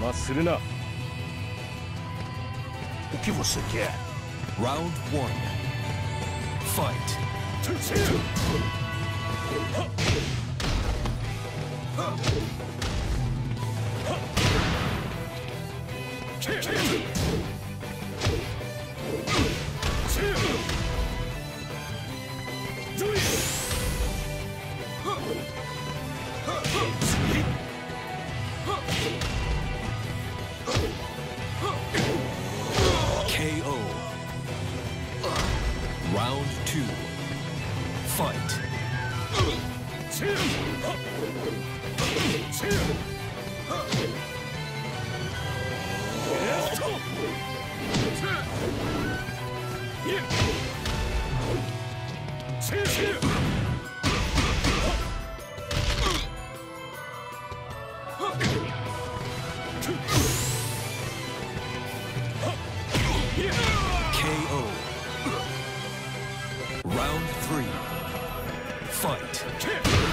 魔するな。 O que você quer? Round 1. Fight. KO. Round 2. Fight. KO. Round 3. Fight.